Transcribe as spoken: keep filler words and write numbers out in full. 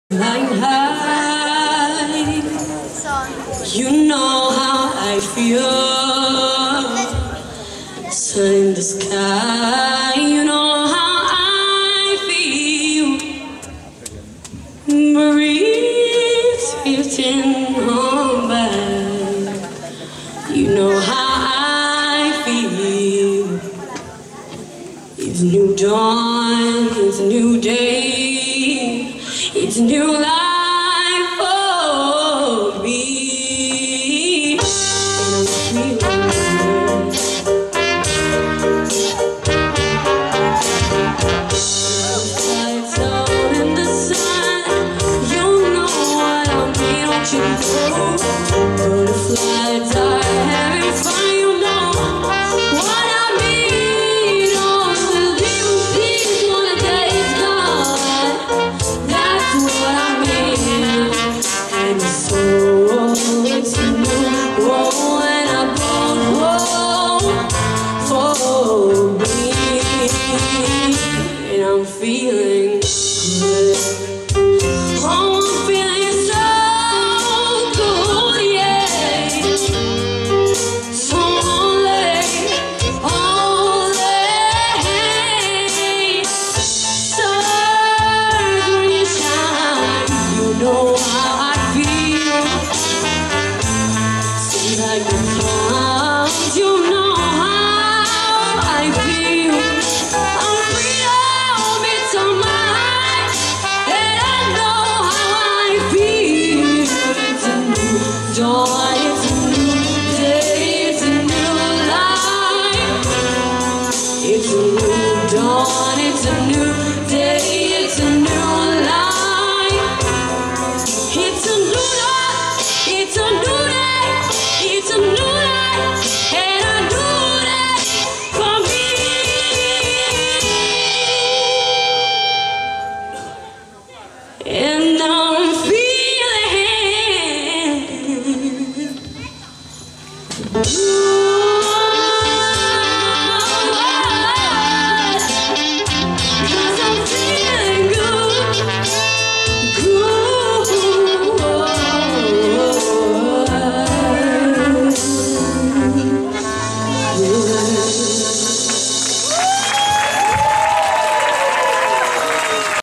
Flying high, you know how I feel. Sun in the sky, you know how I feel. Breeze drifting on by, you know how I feel. It's a new dawn, it's a new day. It's a new life for me, and I'm feeling lights out in the sun. You know what I mean, don't you know? Butterflies are having fun, you know what I mean. Oh, the little things when the day is gone. That's what I mean. And so it's a new world, and I brought home for me, and I'm feeling good. Oh, I'm feeling so good, yeah. So only, only stars when you shine. You know how I feel. Seems like the clouds, you know how I feel. I'm freedom, it's on my mind, and I know how I feel. It's a new dawn, it's a new day, it's a new life. It's a new dawn, it's a new day, it's a new life. It's a new life, it's a new day, it's a new life, and a new day for me. And I'm feeling